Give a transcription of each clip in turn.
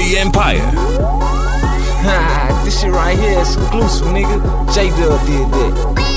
DJ Empire. This shit right here is exclusive, nigga. J-Dub did that.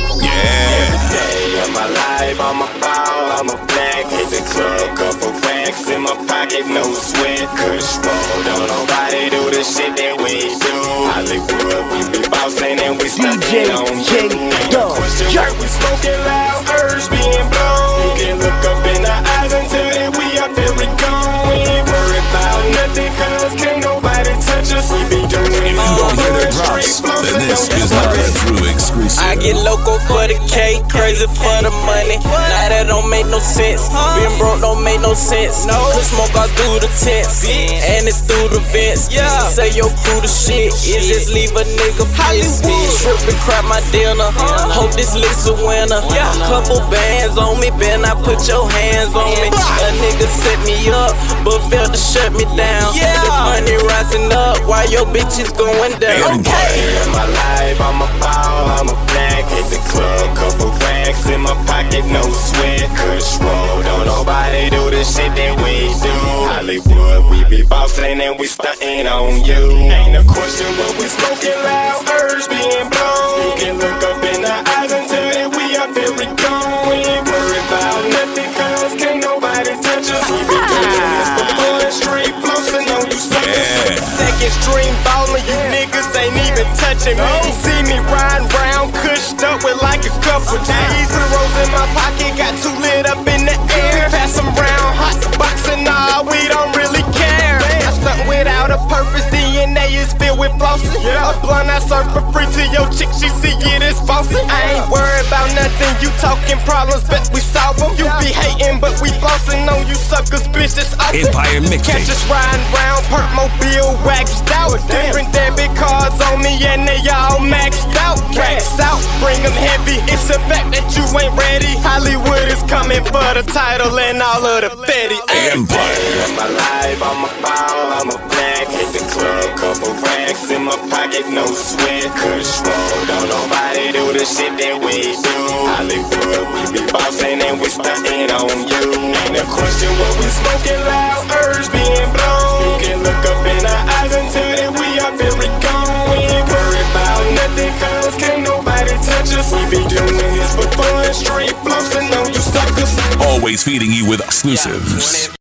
Yeah. Every day of my life, I'm a ball, I'm a black. Hit the club, couple racks in my pocket, no sweat. Kush roll, don't nobody do the shit that we do. Hollywood, we be bossing and we stuntin' on you. Ain't no question where we smoking loud, herbs being blown. You can look up in the eyes and tell that we up there, we gone. We ain't worried about nothing, cause can't nobody touch us. We be doing it all Hear the drops, then this is not a true exclusive. I get loco for the cake, crazy for the money. Now that don't make no sense. Being broke don't make no sense. Cause smoke all through the tents, and it's through the vents. Say your crew the shit, it just leave a nigga pissed. Strip and crap my dinner, hope this list a winner. Couple bands on me, Ben, I put your hands on me. A nigga set me up, but failed to shut me down. The money rising up, while your bitch is going down. In my life, I'm a ball, I'm a black. Hit the club, couple racks in my pocket, no sweat. Kush roll, don't nobody do the shit that we do. Hollywood, we be bossing and we stuntin' on you. Ain't no question what we smoking loud, herbs being blown. You can look up in the eyes and tell that we up there, we gone. We ain't worried about nothing, cause can't nobody touch us. We be doing this for fun, straight flossing on you suckers. Second stream ballin', you niggas ain't even touching me. See me riding round, cushed up with like a couple G's. Zeros in my pocket, got too lit up in the air. Pass them round, hot boxing, nah, we don't really care. I stunt without a purpose, DNA is filled with flossin'. A blunt I serve for free to your chick, she see it as flossing. I ain't worried about nothing, you talking problems, bet we solve them. You be hating, but we flossin' on you suckers, bitch, that's awesome. Empire Mixtape. Catch us riding round, perk mobile, waxed out. Different debit cards on me and they all maxed out. Racks out, bring them heavy, it's a fact that you ain't ready. Hollywood is coming for the title and all of the fetty. Empire. In my life, I'm a ball, I'm a black. Hit the club, couple racks in my pocket, no sweat. Kush roll, don't nobody do the shit that we do. Hollywood, we be bossing and we stuntin' on you. Ain't no question what we smoking loud, herbs being blown. You can look up in our eyes and tell that we up there, we gone. We ain't worried about nothing, cause can't nobody touch us. We be doing this for fun, straight flossing on you suckers. Always feeding you with exclusives.